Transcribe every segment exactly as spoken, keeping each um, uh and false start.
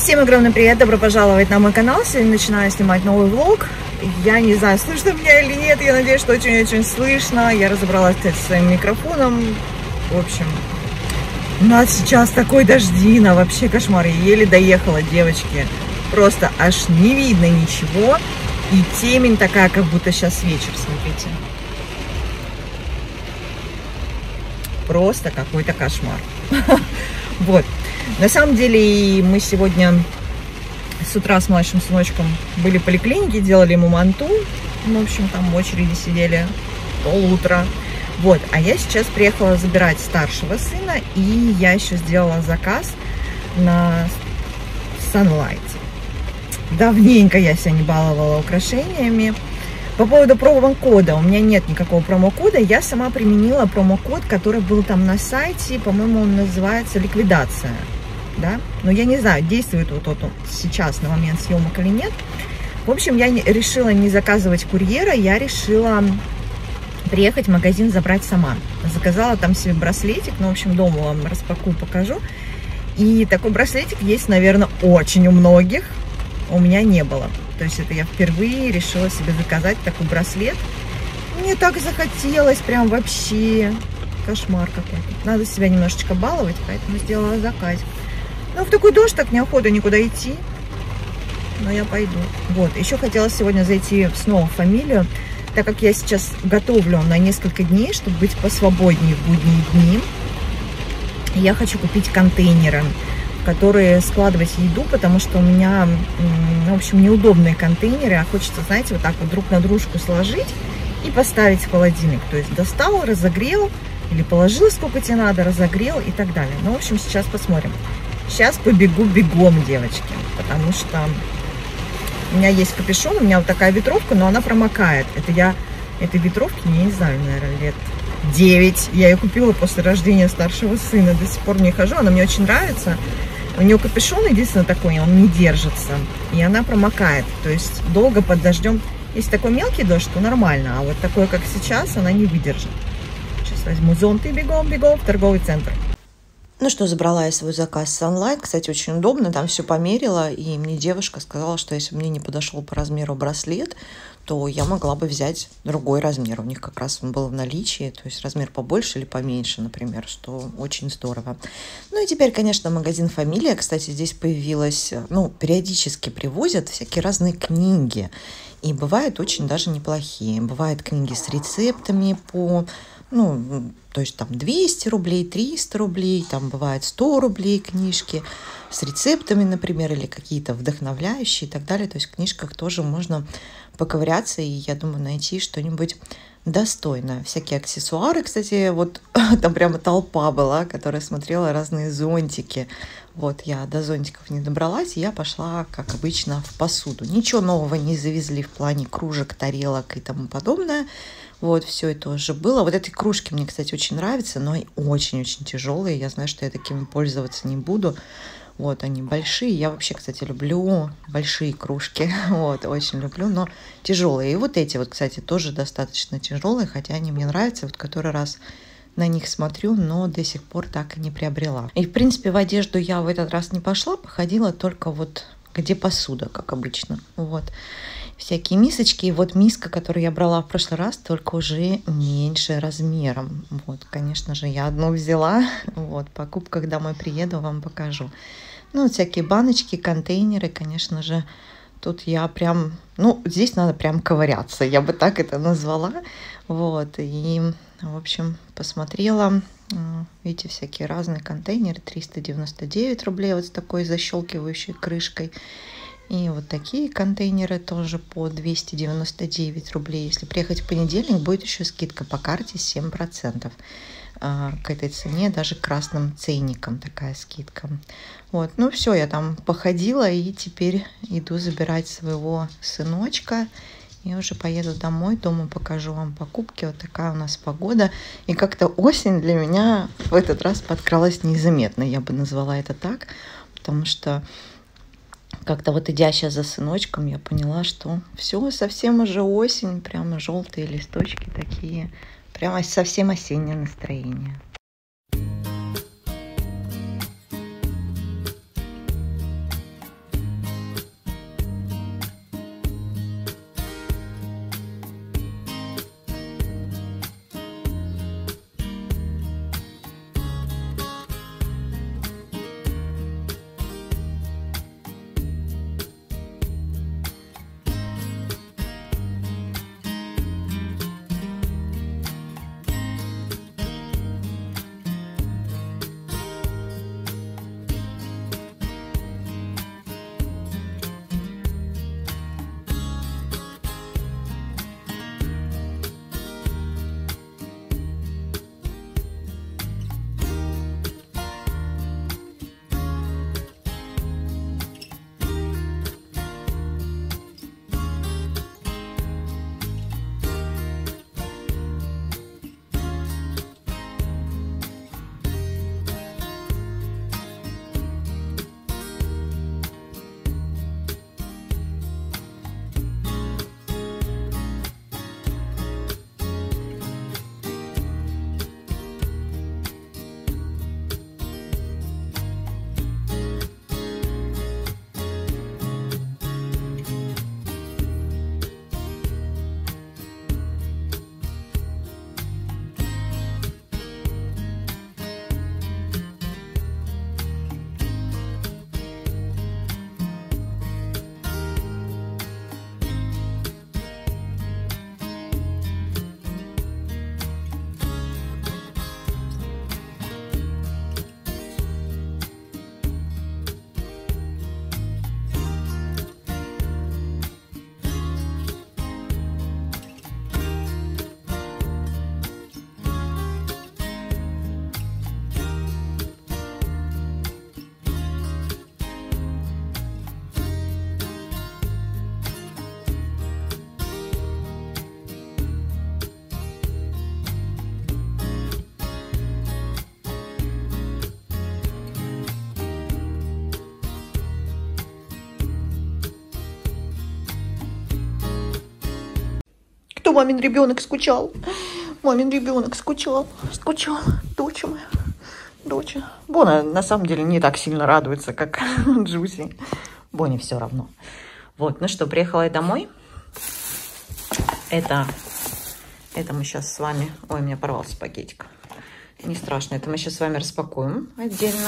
Всем огромный привет, добро пожаловать на мой канал. Сегодня начинаю снимать новый влог. Я не знаю, слышно меня или нет, я надеюсь, что очень-очень слышно. Я разобралась, кстати, со своим микрофоном. В общем, у нас сейчас такой дождина, вообще кошмар. Я еле доехала, девочки. Просто аж не видно ничего. И темень такая, как будто сейчас вечер, смотрите. Просто какой-то кошмар. Вот. На самом деле мы сегодня с утра с младшим сыночком были в поликлинике, делали ему манту. В общем, там в очереди сидели полутра. Вот. А я сейчас приехала забирать старшего сына, и я еще сделала заказ на Sunlight. Давненько я себя не баловала украшениями. По поводу промокода, у меня нет никакого промокода, я сама применила промокод, который был там на сайте, по-моему, он называется «Ликвидация», да, но я не знаю, действует вот он сейчас на момент съемок или нет. В общем, я решила не заказывать курьера, я решила приехать в магазин забрать сама. Заказала там себе браслетик, ну, в общем, дома вам распакую, покажу. И такой браслетик есть, наверное, очень у многих, у меня не было. То есть это я впервые решила себе заказать такой браслет. Мне так захотелось, прям вообще кошмар какой-то. Надо себя немножечко баловать, поэтому сделала заказ. Но в такой дождь так неохота никуда идти. Но я пойду. Вот, еще хотела сегодня зайти снова в фамилию, так как я сейчас готовлю на несколько дней, чтобы быть посвободнее в будние дни. Я хочу купить контейнеры, которые складывать еду, потому что у меня, в общем, неудобные контейнеры, а хочется, знаете, вот так вот друг на дружку сложить и поставить в холодильник. То есть достал, разогрел, или положил сколько тебе надо, разогрел и так далее. Ну, в общем, сейчас посмотрим. Сейчас побегу бегом, девочки, потому что у меня есть капюшон, у меня вот такая ветровка, но она промокает. Это я, этой ветровки, я не знаю, наверное, лет девять. Я ее купила после рождения старшего сына, до сих пор не хожу, она мне очень нравится. У нее капюшон единственное такой, он не держится, и она промокает, то есть долго под дождем. Если такой мелкий дождь, то нормально, а вот такой, как сейчас, она не выдержит. Сейчас возьму зонт и бегом-бегом в торговый центр. Ну что, забрала я свой заказ Sunlight, кстати, очень удобно, там все померила, и мне девушка сказала, что если мне не подошел по размеру браслет, то я могла бы взять другой размер. У них как раз он был в наличии, то есть размер побольше или поменьше, например, что очень здорово. Ну и теперь, конечно, магазин «Фамилия». Кстати, здесь появилась, ну, периодически привозят всякие разные книги. И бывают очень даже неплохие. Бывают книги с рецептами по, ну, то есть там двести рублей, триста рублей, там бывает сто рублей книжки с рецептами, например, или какие-то вдохновляющие и так далее. То есть в книжках тоже можно поковыряться и, я думаю, найти что-нибудь достойное. Всякие аксессуары, кстати, вот там прямо толпа была, которая смотрела разные зонтики. Вот я до зонтиков не добралась, и я пошла, как обычно, в посуду. Ничего нового не завезли в плане кружек, тарелок и тому подобное. Вот, все это уже было. Вот эти кружки мне, кстати, очень нравятся, но очень-очень тяжелые. Я знаю, что я такими пользоваться не буду. Вот, они большие. Я вообще, кстати, люблю большие кружки. Вот, очень люблю, но тяжелые. И вот эти вот, кстати, тоже достаточно тяжелые, хотя они мне нравятся. Вот который раз на них смотрю, но до сих пор так и не приобрела. И, в принципе, в одежду я в этот раз не пошла, походила только вот где посуда, как обычно. Вот. Всякие мисочки. И вот миска, которую я брала в прошлый раз, только уже меньше размером. Вот, конечно же, я одну взяла. Вот, в покупках домой приеду, вам покажу. Ну, вот всякие баночки, контейнеры, конечно же, тут я прям, ну, здесь надо прям ковыряться, я бы так это назвала. Вот, и, в общем, посмотрела, видите, всякие разные контейнеры, триста девяносто девять рублей вот с такой защелкивающей крышкой. И вот такие контейнеры тоже по двести девяносто девять рублей. Если приехать в понедельник, будет еще скидка по карте семь процентов. К этой цене, даже красным ценником такая скидка. Вот, ну все, я там походила и теперь иду забирать своего сыночка. И уже поеду домой, дома покажу вам покупки. Вот такая у нас погода. И как-то осень для меня в этот раз подкралась незаметно, я бы назвала это так, потому что как-то вот идя сейчас за сыночком, я поняла, что все, совсем уже осень, прямо желтые листочки такие, прямо совсем осеннее настроение. мамин ребенок скучал. Мамин ребенок скучал. Скучал. Доча моя. Доча. Бона на самом деле не так сильно радуется, как Джуси. Боне все равно. Вот, ну что, приехала я домой. Это, это мы сейчас с вами... Ой, у меня порвался пакетик. Не страшно, это мы сейчас с вами распакуем отдельно.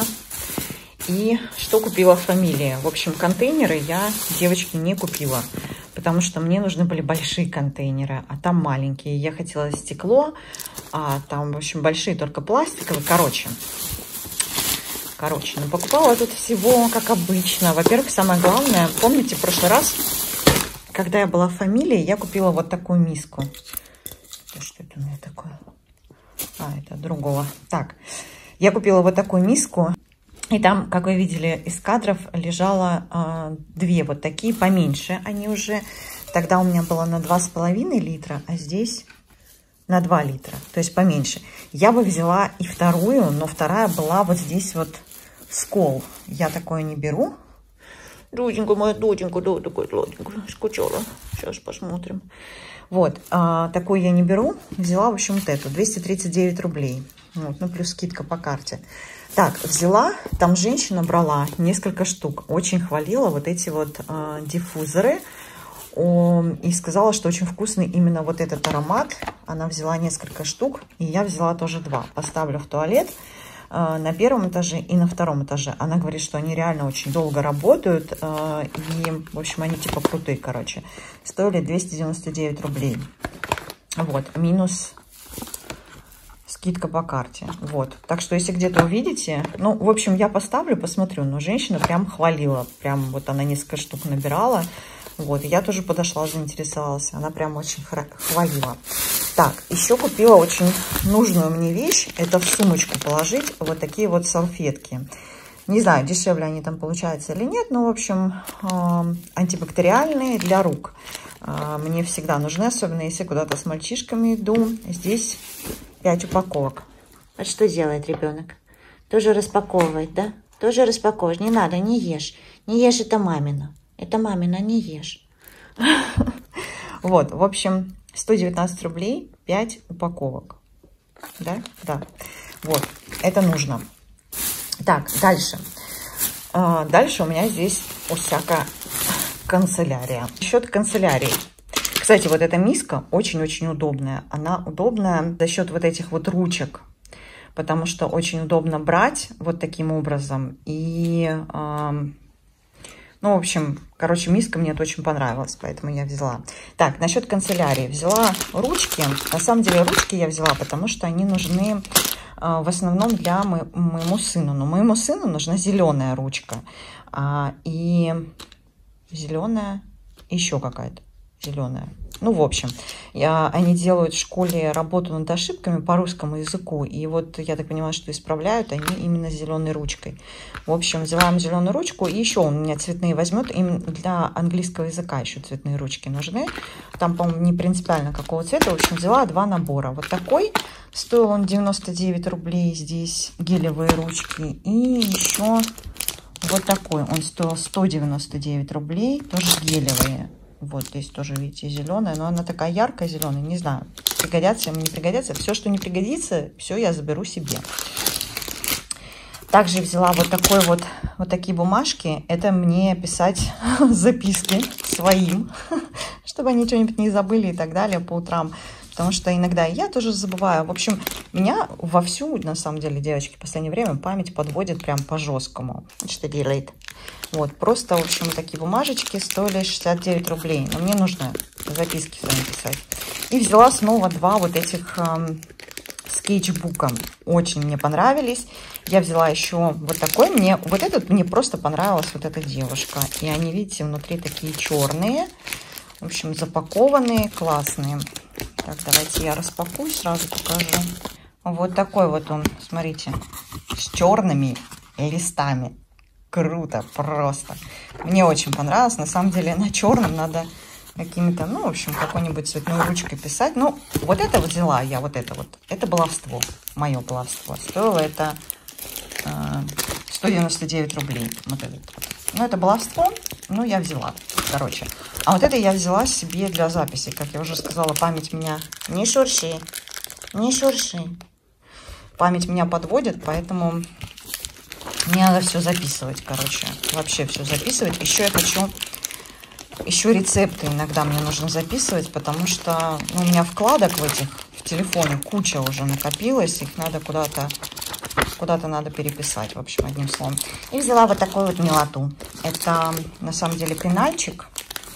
И что купила фамилия? В общем, контейнеры я, девочки, не купила, потому что мне нужны были большие контейнеры, а там маленькие. Я хотела стекло, а там, в общем, большие, только пластиковые. Короче, короче, ну покупала тут всего, как обычно. Во-первых, самое главное, помните, в прошлый раз, когда я была в фамилии, я купила вот такую миску. Что это у меня такое? А, это другого. Так, я купила вот такую миску. И там, как вы видели из кадров, лежало э, две вот такие, поменьше они уже. Тогда у меня было на два с половиной литра, а здесь на два литра, то есть поменьше. Я бы взяла и вторую, но вторая была вот здесь вот скол. Я такое не беру. Доченька моя, доченька, да, такой сладенькая, скучала. Сейчас посмотрим. Вот, э, такую я не беру. Взяла, в общем, вот эту, двести тридцать девять рублей. Вот, ну, плюс скидка по карте. Так, взяла, там женщина брала несколько штук, очень хвалила вот эти вот э, диффузоры о, и сказала, что очень вкусный именно вот этот аромат. Она взяла несколько штук, и я взяла тоже два. Поставлю в туалет э, на первом этаже и на втором этаже. Она говорит, что они реально очень долго работают, э, и, в общем, они типа крутые, короче. Стоили двести девяносто девять рублей. Вот, минус... скидка по карте. Вот. Так что, если где-то увидите... Ну, в общем, я поставлю, посмотрю. Но женщина прям хвалила. Прям вот она несколько штук набирала. Вот. И я тоже подошла, заинтересовалась. Она прям очень хвалила. Так, еще купила очень нужную мне вещь. Это в сумочку положить вот такие вот салфетки. Не знаю, дешевле они там получаются или нет. Но, в общем, антибактериальные для рук. Мне всегда нужны, особенно если куда-то с мальчишками иду. Здесь... пять упаковок. А что делает ребенок? Тоже распаковывает, да? Тоже распаковываешь. Не надо, не ешь. Не ешь, это мамина. Это мамина, не ешь. Вот, в общем, сто девятнадцать рублей, пять упаковок. Да? Да. Вот, это нужно. Так, дальше. Дальше у меня здесь всякая канцелярия. Счет канцелярии. Кстати, вот эта миска очень-очень удобная. Она удобная за счет вот этих вот ручек, потому что очень удобно брать вот таким образом. И, э, ну, в общем, короче, миска мне это очень понравилась, поэтому я взяла. Так, насчет канцелярии. Взяла ручки. На самом деле ручки я взяла, потому что они нужны э, в основном для мо моему сыну. Но моему сыну нужна зеленая ручка. А, и зеленая, еще какая-то. Зеленая. Ну, в общем, я, они делают в школе работу над ошибками по русскому языку. И вот, я так понимаю, что исправляют они именно зеленой ручкой. В общем, взяла им зеленую ручку. И еще он у меня цветные возьмет. Именно для английского языка еще цветные ручки нужны. Там, по-моему, не принципиально какого цвета. В общем, взяла два набора. Вот такой. Стоил он девяносто девять рублей. Здесь гелевые ручки. И еще вот такой. Он стоил сто девяносто девять рублей. Тоже гелевые. Вот здесь тоже, видите, зеленая, но она такая яркая зеленая, не знаю, пригодятся им, не пригодятся. Все, что не пригодится, все я заберу себе. Также взяла вот такой вот, вот такие бумажки. Это мне писать записки своим, чтобы они что-нибудь не забыли и так далее по утрам. Потому что иногда я тоже забываю. В общем, меня вовсю, на самом деле, девочки, в последнее время память подводит прям по жесткому. Что делает? Вот, просто, в общем, такие бумажечки стоили шестьдесят девять рублей. Но мне нужно записки свои писать. И взяла снова два вот этих эм, скетчбука. Очень мне понравились. Я взяла еще вот такой. Мне, вот этот мне просто понравилась вот эта девушка. И они, видите, внутри такие черные. В общем, запакованные, классные. Так, давайте я распакую, сразу покажу. Вот такой вот он, смотрите, с черными листами. Круто, просто. Мне очень понравилось. На самом деле на черном надо какими-то, ну, в общем, какой-нибудь цветной ручкой писать. Ну, вот это вот взяла я, вот это вот. Это баловство, мое баловство. Стоило это э, сто девяносто девять рублей. Вот это. Ну, это баловство. Ну, я взяла, короче. А вот это я взяла себе для записи. Как я уже сказала, память меня не шурши. Не шурши. Память меня подводит, поэтому мне надо все записывать, короче. Вообще все записывать. Еще я хочу... Еще рецепты иногда мне нужно записывать, потому что ну, у меня вкладок в этих, в телефоне куча уже накопилась. Их надо куда-то... Куда-то надо переписать, в общем, одним словом. И взяла вот такую вот милоту. Это, на самом деле, пенальчик.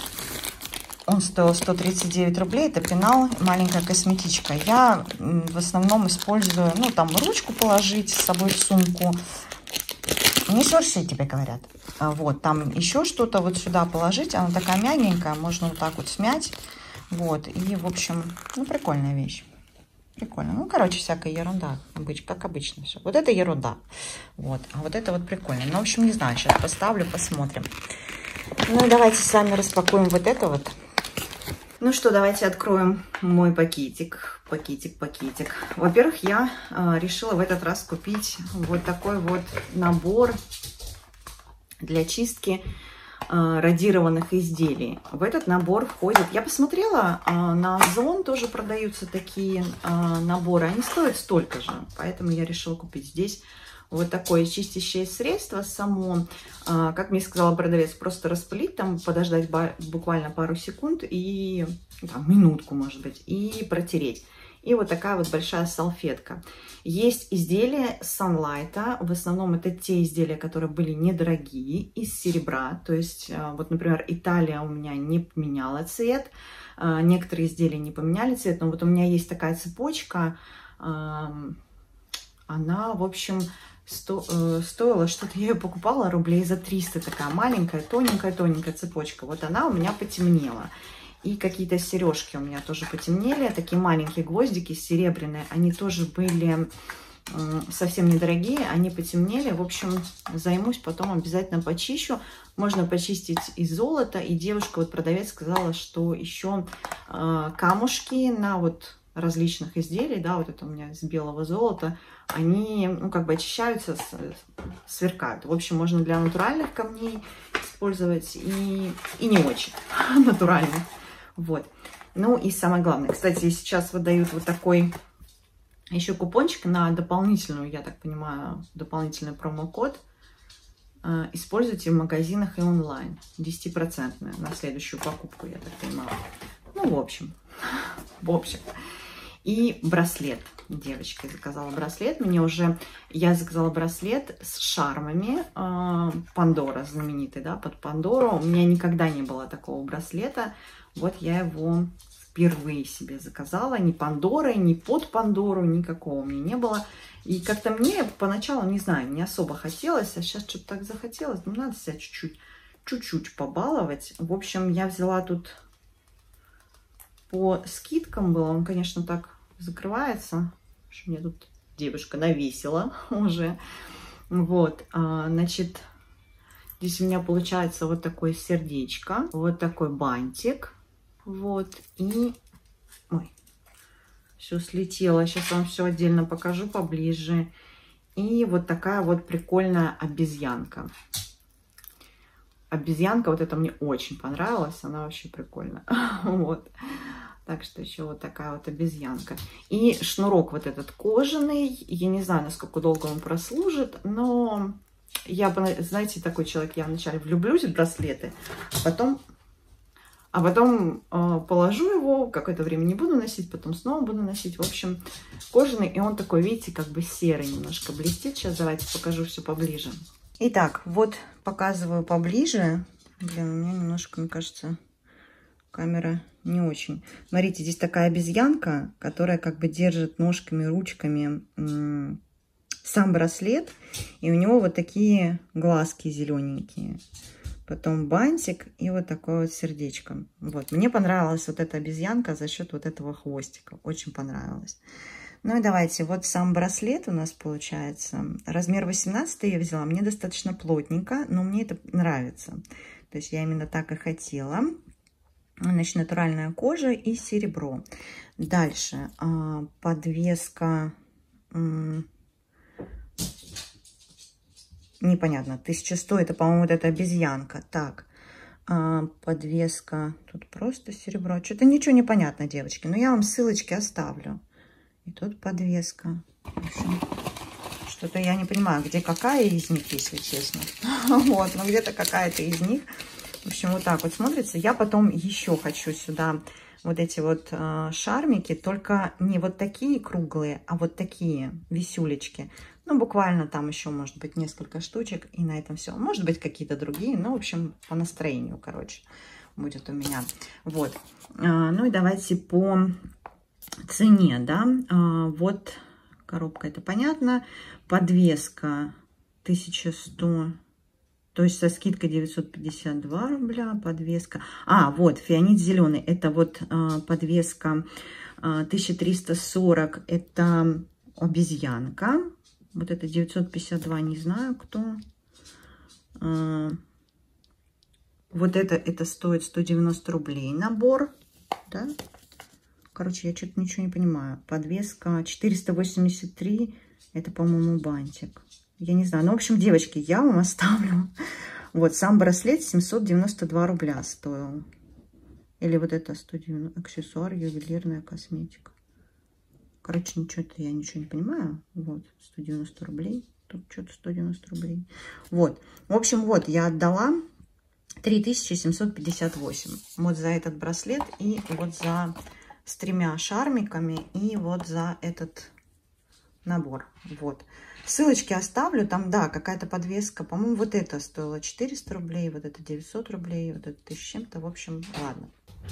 Он стоил сто тридцать девять рублей. Это пенал, маленькая косметичка. Я в основном использую, ну, там, ручку положить с собой в сумку. Не шурши, тебе говорят. Вот, там еще что-то вот сюда положить. Она такая мягенькая, можно вот так вот смять. Вот, и, в общем, ну, прикольная вещь. Прикольно. Ну, короче, всякая ерунда. Как обычно все. Вот это ерунда. Вот. А вот это вот прикольно. Ну, в общем, не знаю. Сейчас поставлю, посмотрим. Ну, и давайте сами распакуем вот это вот. Ну что, давайте откроем мой пакетик. Пакетик, пакетик. Во-первых, я э, решила в этот раз купить вот такой вот набор для чистки радированных изделий. В этот набор входит... Я посмотрела, на Озон тоже продаются такие наборы. Они стоят столько же. Поэтому я решила купить здесь вот такое чистящее средство само. Как мне сказала продавец, просто распылить, там подождать буквально пару секунд и там, минутку, может быть, и протереть. И вот такая вот большая салфетка. Есть изделия Sunlight. В основном это те изделия, которые были недорогие, из серебра. То есть, вот, например, Италия у меня не поменяла цвет. Некоторые изделия не поменяли цвет. Но вот у меня есть такая цепочка. Она, в общем, сто, стоила что-то. Я ее покупала рублей за триста. Такая маленькая, тоненькая-тоненькая цепочка. Вот она у меня потемнела. И какие-то сережки у меня тоже потемнели. Такие маленькие гвоздики серебряные. Они тоже были совсем недорогие. Они потемнели. В общем, займусь потом, обязательно почищу. Можно почистить из золота. И девушка, вот продавец, сказала, что еще камушки на вот различных изделий, да, вот это у меня из белого золота, они, ну, как бы очищаются, сверкают. В общем, можно для натуральных камней использовать и, и не очень натуральных. Вот. Ну и самое главное, кстати, сейчас выдают вот такой еще купончик на дополнительную, я так понимаю, дополнительный промокод. Используйте в магазинах и онлайн. десятипроцентный на следующую покупку, я так понимаю. Ну, в общем, в общем. И браслет. Девочка заказала браслет. Мне уже... Я заказала браслет с шармами. Пандора знаменитый, да, под Пандору. У меня никогда не было такого браслета. Вот я его впервые себе заказала. Ни Пандоры, ни под Пандору, никакого у меня не было. И как-то мне поначалу, не знаю, не особо хотелось. А сейчас что-то так захотелось. Ну, надо себя чуть-чуть, чуть-чуть побаловать. В общем, я взяла тут... По скидкам было, он, конечно, так закрывается, что мне тут девушка навесила уже. Вот, а, значит, здесь у меня получается вот такое сердечко, вот такой бантик, вот, и, ой, все слетело, сейчас вам все отдельно покажу поближе. И вот такая вот прикольная обезьянка. Обезьянка, вот это мне очень понравилась, она вообще прикольная. Вот. Так что еще вот такая вот обезьянка. И шнурок вот этот кожаный. Я не знаю, насколько долго он прослужит, но я, знаете, такой человек, я вначале влюблюсь в браслеты, а потом, а потом э, положу его, какое-то время не буду носить, потом снова буду носить. В общем, кожаный, и он такой, видите, как бы серый немножко блестит. Сейчас давайте покажу все поближе. Итак, вот показываю поближе. Блин, у меня немножко, мне кажется, камера не очень. Смотрите, здесь такая обезьянка, которая как бы держит ножками, ручками сам браслет. И у него вот такие глазки зелененькие. Потом бантик и вот такое вот сердечко. Вот, мне понравилась вот эта обезьянка за счет вот этого хвостика. Очень понравилось. Ну и давайте, вот сам браслет у нас получается. Размер восемнадцать я взяла. Мне достаточно плотненько, но мне это нравится. То есть я именно так и хотела. Значит, натуральная кожа и серебро. Дальше подвеска. Непонятно. тысяча сто, это, по-моему, вот эта обезьянка. Так, а, подвеска. Тут просто серебро. Что-то ничего не понятно, девочки. Но я вам ссылочки оставлю. И тут подвеска. Что-то я не понимаю, где какая из них, если честно. Вот, но где-то какая-то из них. В общем, вот так вот смотрится. Я потом еще хочу сюда вот эти вот э, шармики, только не вот такие круглые, а вот такие висюлечки. Ну, буквально там еще, может быть, несколько штучек, и на этом все. Может быть, какие-то другие, но, в общем, по настроению, короче, будет у меня. Вот. А, ну, и давайте по цене, да. А, вот коробка, это понятно. Подвеска тысяча сто. То есть со скидкой девятьсот пятьдесят два рубля подвеска. А, вот, фианит зеленый. Это вот а, подвеска а, тысяча триста сорок. Это обезьянка. Вот это девятьсот пятьдесят два, не знаю кто. А, вот это, это стоит сто девяносто рублей набор. Да? Короче, я что-то ничего не понимаю. Подвеска четыреста восемьдесят три. Это, по-моему, бантик. Я не знаю. Ну, в общем, девочки, я вам оставлю. Вот, сам браслет семьсот девяносто два рубля стоил. Или вот это сто девяносто, аксессуар, ювелирная косметика. Короче, ничего-то я ничего не понимаю. Вот, сто девяносто рублей. Тут что-то сто девяносто рублей. Вот. В общем, вот, я отдала три тысячи семьсот пятьдесят восемь. Вот за этот браслет и вот за с тремя шармиками и вот за этот набор. Вот. Ссылочки оставлю. Там, да, какая-то подвеска. По-моему, вот это стоило четыреста рублей, вот это девятьсот рублей, вот это тысяча чем-то. В общем, ладно.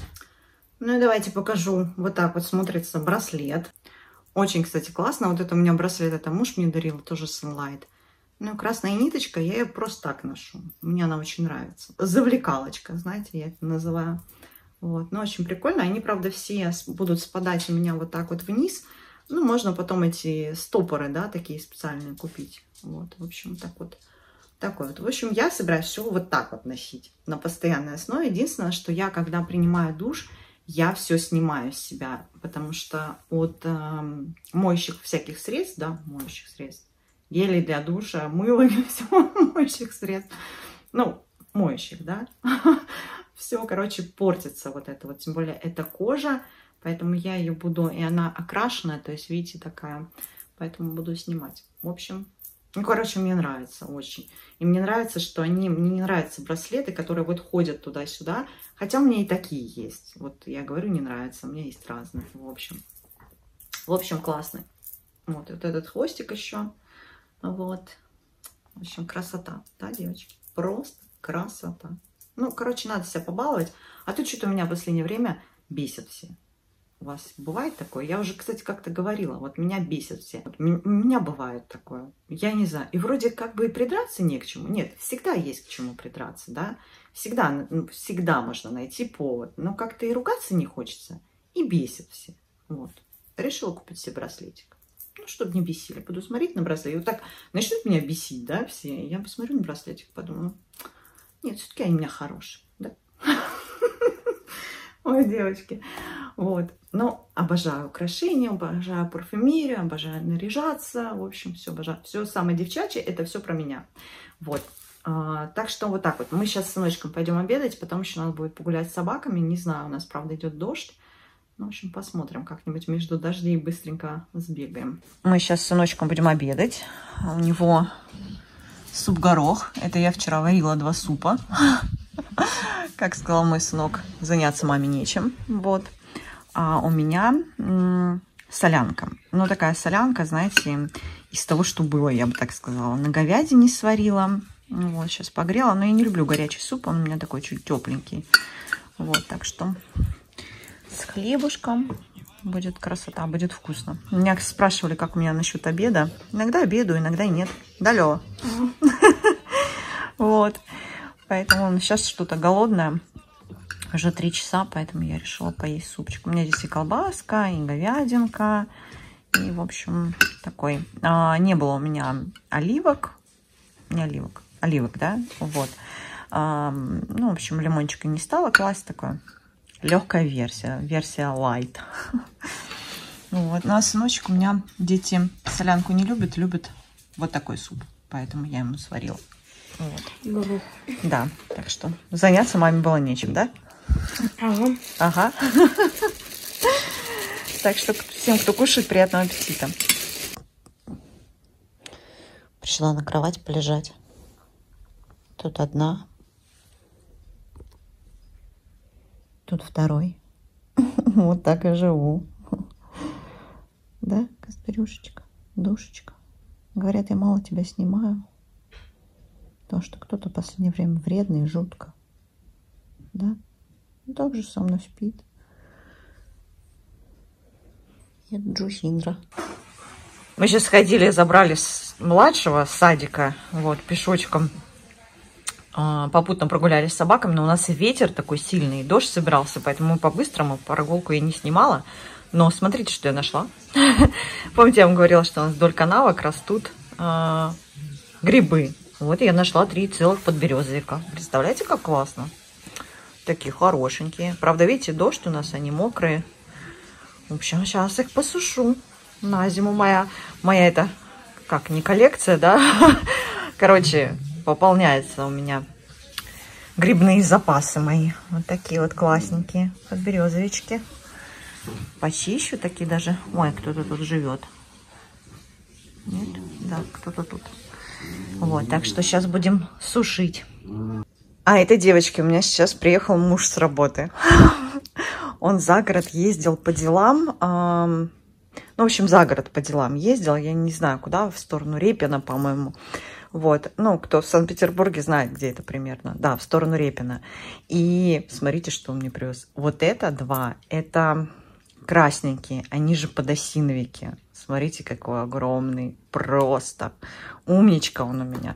Ну и давайте покажу. Вот так вот смотрится браслет. Очень, кстати, классно. Вот это у меня браслет, это муж мне дарил, тоже Sunlight. Ну, красная ниточка, я ее просто так ношу. Мне она очень нравится. Завлекалочка, знаете, я это называю. Вот. Ну, очень прикольно. Они, правда, все будут спадать у меня вот так вот вниз. Ну, можно потом эти стопоры, да, такие специальные купить. Вот, в общем, так вот. Такой вот. В общем, я собираюсь все вот так вот носить на постоянной основе. Единственное, что я, когда принимаю душ, я все снимаю с себя. Потому что от э, моющих всяких средств, да, моющих средств, гелей для душа, мыла и всего моющих средств, ну, моющих, да, все, короче, портится вот это вот. Тем более, это кожа. Поэтому я ее буду, и она окрашенная, то есть, видите, такая, поэтому буду снимать. В общем, ну, короче, мне нравится очень. И мне нравится, что они, мне не нравятся браслеты, которые вот ходят туда-сюда, хотя у меня и такие есть. Вот я говорю, не нравится, у меня есть разные, в общем. В общем, классный. Вот, вот этот хвостик еще, вот. В общем, красота, да, девочки? Просто красота. Ну, короче, надо себя побаловать, а то что-то у меня в последнее время бесят все. У вас бывает такое? Я уже, кстати, как-то говорила, вот меня бесят все. Вот у меня бывает такое. Я не знаю. И вроде как бы и придраться не к чему. Нет, всегда есть к чему придраться, да. Всегда, всегда можно найти повод. Но как-то и ругаться не хочется. И бесит все. Вот. Решила купить себе браслетик. Ну, чтобы не бесили. Буду смотреть на браслет. И вот так начнут меня бесить, да, все. Я посмотрю на браслетик, подумаю. Нет, все-таки они у меня хорошие, да. Ой, девочки. Вот. Но обожаю украшения, обожаю парфюмерию, обожаю наряжаться. В общем, все обожаю. Все самое девчачье, это все про меня. Вот. А, так что вот так вот. Мы сейчас с сыночком пойдем обедать, потом еще надо будет погулять с собаками. Не знаю, у нас, правда, идет дождь. Ну, в общем, посмотрим. Как-нибудь между дождей быстренько сбегаем. Мы сейчас с сыночком будем обедать. У него суп-горох. Это я вчера варила два супа. Как сказал мой сынок, заняться маме нечем. Вот. А у меня м, солянка. Ну, такая солянка, знаете, из того, что было, я бы так сказала. На говядине сварила. Вот, сейчас погрела. Но я не люблю горячий суп, он у меня такой чуть тепленький. Вот, так что с хлебушком будет красота, будет вкусно. Меня спрашивали, как у меня насчет обеда. Иногда обедаю, иногда и нет. Да, Лёва? Вот. Поэтому сейчас что-то голодное. Уже три часа, поэтому я решила поесть супчик. У меня здесь и колбаска, и говядинка. И, в общем, такой. А, не было у меня оливок. Не оливок. Оливок, да? Вот. А, ну, в общем, лимончика не стала класть. Такое легкая версия. Версия light. Вот. Ну, а сыночек у меня, дети солянку не любят. Любят вот такой суп. Поэтому я ему сварила. Вот. Да, так что заняться маме было нечем, да? Ага. Ага. Так что всем, кто кушает, приятного аппетита. Пришла на кровать полежать. Тут одна. Тут второй. Вот так и живу. Да, Костырюшечка, душечка. Говорят, я мало тебя снимаю. Потому что кто-то в последнее время вредный и жутко. Да? Ну, так же со мной спит. Это Джухиндра. Мы сейчас сходили, забрали с младшего с садика, вот, пешочком. Попутно прогулялись с собаками, но у нас и ветер такой сильный, и дождь собирался, поэтому мы по-быстрому прогулку я не снимала. Но смотрите, что я нашла. Помните, я вам говорила, что у нас вдоль канавок растут э, грибы. Вот я нашла три целых подберезовика. Представляете, как классно? Такие хорошенькие. Правда, видите, дождь у нас, они мокрые. В общем, сейчас их посушу на зиму. Моя, моя это, как, не коллекция, да? Короче, пополняется у меня грибные запасы мои. Вот такие вот классненькие подберезовички. Почищу такие даже. Ой, кто-то тут живет. Нет? Да, кто-то тут. Вот, так что сейчас будем сушить. А, это, девочки, у меня сейчас приехал муж с работы. Он за город ездил по делам. Ну, в общем, за город по делам ездил. Я не знаю, куда, в сторону Репина, по-моему. Вот, ну, кто в Санкт-Петербурге знает, где это примерно. Да, в сторону Репина. И смотрите, что он мне привез. Вот это два, это красненькие, они же подосиновики. Смотрите, какой огромный, просто умничка он у меня.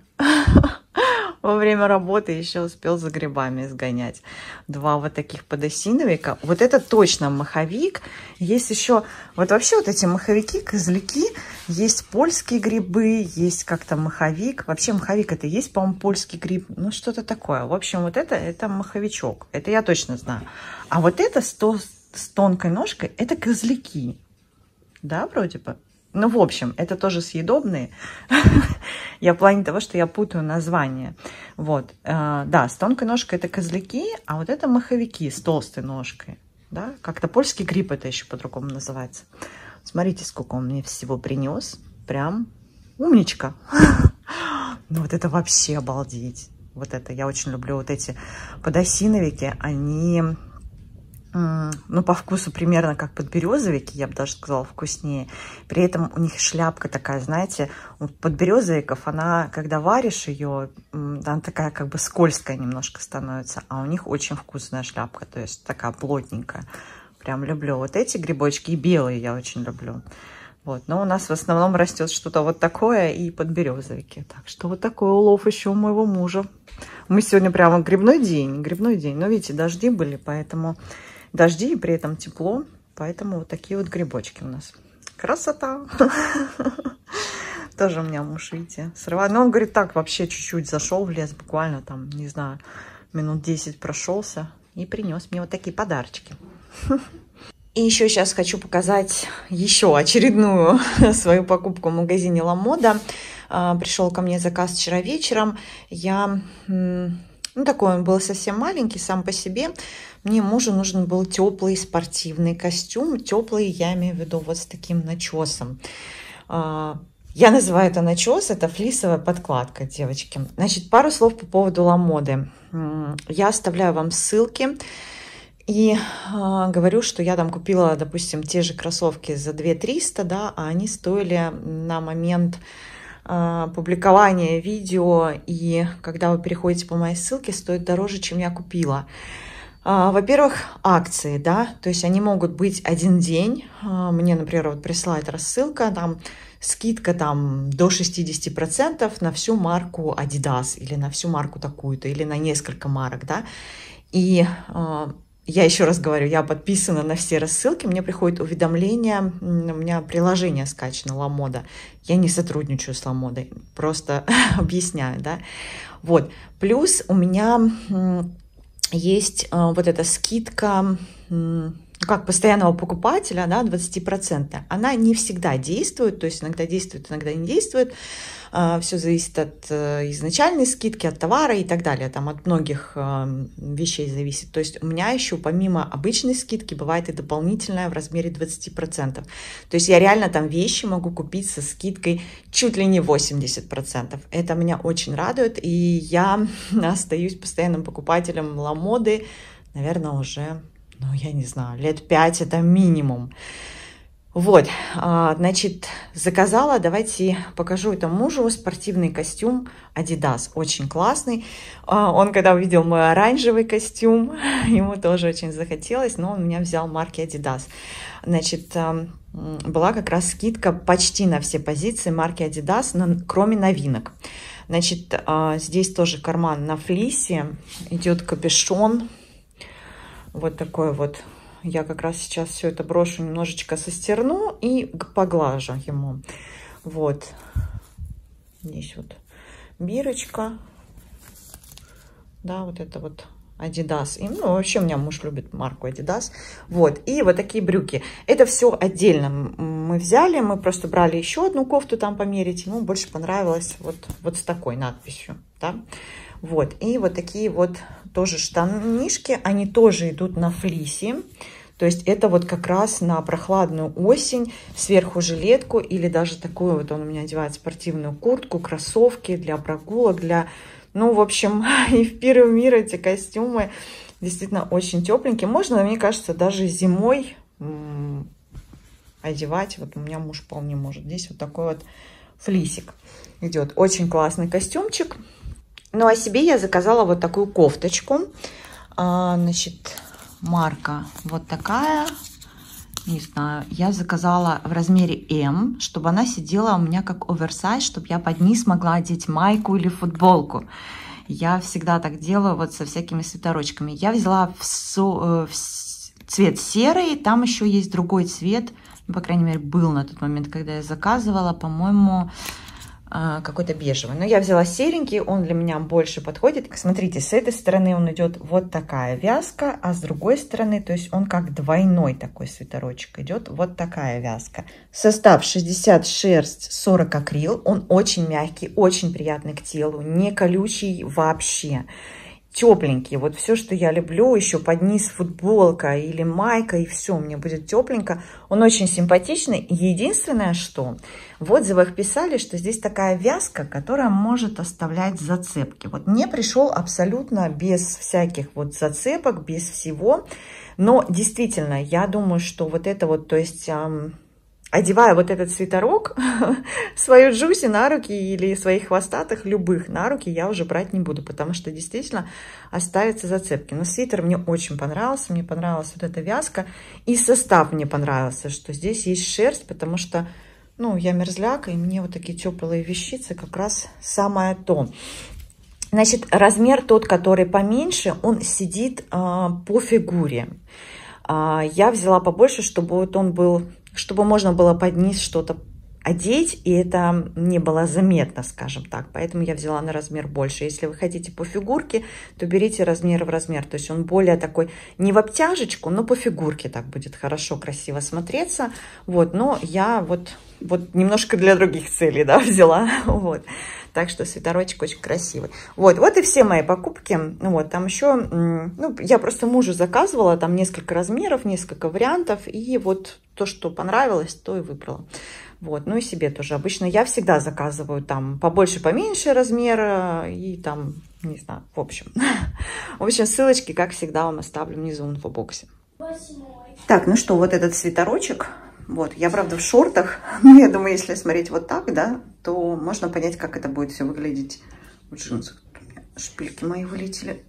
Во время работы еще успел за грибами сгонять. Два вот таких подосиновика. Вот это точно маховик. Есть еще, вот вообще вот эти маховики, козляки, есть польские грибы, есть как-то маховик. Вообще маховик это есть, по-моему, польский гриб. Ну, что-то такое. В общем, вот это, это маховичок. Это я точно знаю. А вот это с, то, с тонкой ножкой, это козляки. Да, вроде бы? Ну, в общем, это тоже съедобные. Я в плане того, что я путаю названия. Вот. Да, с тонкой ножкой это козляки, а вот это маховики с толстой ножкой. Да? Как-то польский гриб это еще по-другому называется. Смотрите, сколько он мне всего принес. Прям умничка. Ну, вот это вообще обалдеть. Вот это я очень люблю. Вот эти подосиновики, они... ну, по вкусу примерно как подберезовики, я бы даже сказала, вкуснее. При этом у них шляпка такая, знаете, у подберезовиков, она, когда варишь ее, она такая как бы скользкая немножко становится, а у них очень вкусная шляпка, то есть такая плотненькая. Прям люблю. Вот эти грибочки, и белые я очень люблю. Вот, но у нас в основном растет что-то вот такое и подберезовики. Так что вот такой улов еще у моего мужа. Мы сегодня прямо грибной день, грибной день. Но видите, дожди были, поэтому... Дожди и при этом тепло, поэтому вот такие вот грибочки у нас. Красота! Тоже у меня муж, видите, срывает. Но он говорит, так, вообще чуть-чуть зашел в лес, буквально там, не знаю, минут десять прошелся и принес мне вот такие подарочки. И еще сейчас хочу показать еще очередную свою покупку в магазине Ла Мода. Пришел ко мне заказ вчера вечером. Я... Ну, такой он был совсем маленький сам по себе. Мне мужу нужен был теплый спортивный костюм. Теплый, я имею в виду вот с таким начесом. Я называю это начес, это флисовая подкладка, девочки. Значит, пару слов по поводу Ла Моды. Я оставляю вам ссылки. И говорю, что я там купила, допустим, те же кроссовки за две тысячи триста, да, а они стоили на момент... публикование видео, и когда вы переходите по моей ссылке, стоит дороже, чем я купила. Во-первых, акции, да, то есть они могут быть один день. Мне, например, вот присылает рассылка, там скидка там до шестидесяти процентов на всю марку Adidas, или на всю марку такую-то, или на несколько марок, да, и я еще раз говорю, я подписана на все рассылки, мне приходит уведомление, у меня приложение скачано Ла Мода. Я не сотрудничаю с Ла Модой, просто объясняю, да. Вот, плюс у меня есть вот эта скидка, как постоянного покупателя, да, двадцать процентов, она не всегда действует, то есть иногда действует, иногда не действует. Все зависит от изначальной скидки, от товара и так далее. Там от многих вещей зависит. То есть у меня еще помимо обычной скидки бывает и дополнительная в размере двадцать процентов. То есть я реально там вещи могу купить со скидкой чуть ли не восемьдесят процентов. Это меня очень радует. И я остаюсь постоянным покупателем Ламоды, наверное, уже, ну, я не знаю, лет пять это минимум. Вот, значит, заказала, давайте покажу это мужу, спортивный костюм Adidas, очень классный. Он, когда увидел мой оранжевый костюм, ему тоже очень захотелось, но он меня взял марки Adidas. Значит, была как раз скидка почти на все позиции марки Adidas, кроме новинок. Значит, здесь тоже карман на флисе, идет капюшон, вот такой вот. Я как раз сейчас все это брошу, немножечко состерну и поглажу ему. Вот. Здесь вот бирочка. Да, вот это вот Adidas. И, ну, вообще у меня муж любит марку Adidas. Вот. И вот такие брюки. Это все отдельно мы взяли. Мы просто брали еще одну кофту там померить. Ему больше понравилось вот, вот с такой надписью. Да? Вот. И вот такие вот тоже штанишки. Они тоже идут на флисе. То есть это вот как раз на прохладную осень, сверху жилетку или даже такую вот, он у меня одевает спортивную куртку, кроссовки для прогулок, для, ну, в общем, и в пир и в мир эти костюмы действительно очень тепленькие. Можно, мне кажется, даже зимой одевать. Вот у меня муж вполне может. Здесь вот такой вот флисик идет. Очень классный костюмчик. Ну, а себе я заказала вот такую кофточку. А, значит... Марка вот такая, не знаю, я заказала в размере эм, чтобы она сидела у меня как оверсайз, чтобы я под низ могла одеть майку или футболку. Я всегда так делаю вот со всякими свитерочками. Я взяла в, со, в цвет серый, там еще есть другой цвет, ну, по крайней мере, был на тот момент, когда я заказывала, по-моему, какой-то бежевый. Но я взяла серенький, он для меня больше подходит. Смотрите, с этой стороны он идет вот такая вязка, а с другой стороны, то есть он как двойной такой свитерочек идет, вот такая вязка. Состав шестьдесят шерсть, сорок акрил. Он очень мягкий, очень приятный к телу, не колючий вообще. Тепленький, вот все, что я люблю, еще под низ футболка или майка, и все, мне будет тепленько. Он очень симпатичный. Единственное, что в отзывах писали, что здесь такая вязка, которая может оставлять зацепки. Вот мне пришел абсолютно без всяких вот зацепок, без всего. Но действительно, я думаю, что вот это вот, то есть... Одевая вот этот свитерок, свою Джуси на руки или своих хвостатых, любых на руки, я уже брать не буду, потому что действительно оставятся зацепки. Но свитер мне очень понравился, мне понравилась вот эта вязка. И состав мне понравился, что здесь есть шерсть, потому что, ну, я мерзляка, и мне вот такие теплые вещицы как раз самое то. Значит, размер тот, который поменьше, он сидит а, по фигуре. А, я взяла побольше, чтобы вот он был... чтобы можно было под низ что-то одеть, и это не было заметно, скажем так. Поэтому я взяла на размер больше. Если вы хотите по фигурке, то берите размер в размер. То есть он более такой, не в обтяжечку, но по фигурке так будет хорошо, красиво смотреться. Вот, но я вот, вот немножко для других целей, да, взяла. Вот. Так что свитерочек очень красивый. Вот, вот и все мои покупки. Вот, там еще, ну, я просто мужу заказывала, там несколько размеров, несколько вариантов. И вот то, что понравилось, то и выбрала. Вот, ну и себе тоже. Обычно я всегда заказываю там побольше, поменьше размера. И там, не знаю, в общем. В общем, ссылочки, как всегда, вам оставлю внизу в инфобоксе. Так, ну что, вот этот свитерочек. Вот, я, правда, в шортах, но я думаю, если смотреть вот так, да, то можно понять, как это будет все выглядеть в джинсах. Шпильки мои вылетели.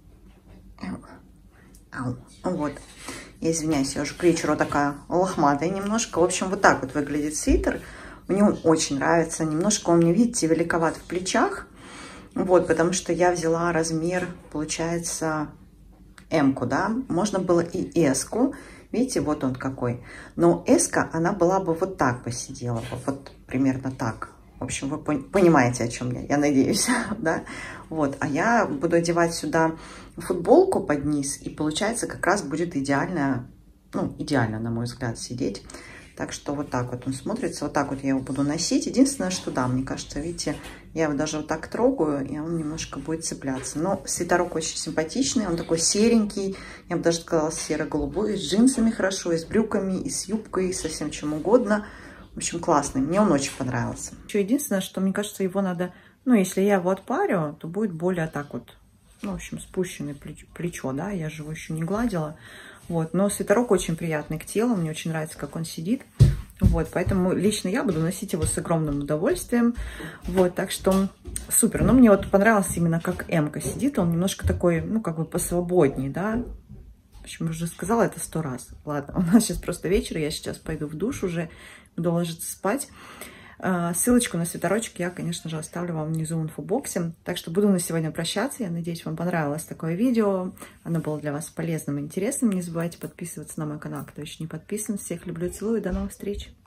Ау. Вот, я извиняюсь, я уже к вечеру такая лохматая немножко. В общем, вот так вот выглядит свитер. Мне он очень нравится. Немножко он мне, видите, великоват в плечах. Вот, потому что я взяла размер, получается, эм-ку, да. Можно было и эс-ку. Видите, вот он какой. Но эска, она была бы вот так посидела. Вот примерно так. В общем, вы понимаете, о чем я, я надеюсь. Да? Вот. А я буду одевать сюда футболку под низ. И получается, как раз будет идеальная ну, идеально, на мой взгляд, сидеть. Так что вот так вот он смотрится. Вот так вот я его буду носить. Единственное, что да, мне кажется, видите, я его даже вот так трогаю, и он немножко будет цепляться. Но свитерок очень симпатичный. Он такой серенький. Я бы даже сказала, серо-голубой. С джинсами хорошо, и с брюками, и с юбкой, и со всем чем угодно. В общем, классный. Мне он очень понравился. Еще единственное, что мне кажется, его надо... Ну, если я его отпарю, то будет более так вот... Ну, в общем, спущенное плечо, плечо, да. Я же его еще не гладила. Вот, но свитерок очень приятный к телу, мне очень нравится, как он сидит. Вот, поэтому лично я буду носить его с огромным удовольствием. Вот, так что супер. Но мне вот понравился именно, как М-ка сидит. Он немножко такой, ну, как бы посвободнее, да. В общем, уже сказала это сто раз. Ладно, у нас сейчас просто вечер, я сейчас пойду в душ уже, буду ложиться спать. Ссылочку на свитерочек я, конечно же, оставлю вам внизу в инфобоксе. Так что буду на сегодня прощаться. Я надеюсь, вам понравилось такое видео. Оно было для вас полезным и интересным. Не забывайте подписываться на мой канал, кто еще не подписан. Всех люблю, целую. До новых встреч!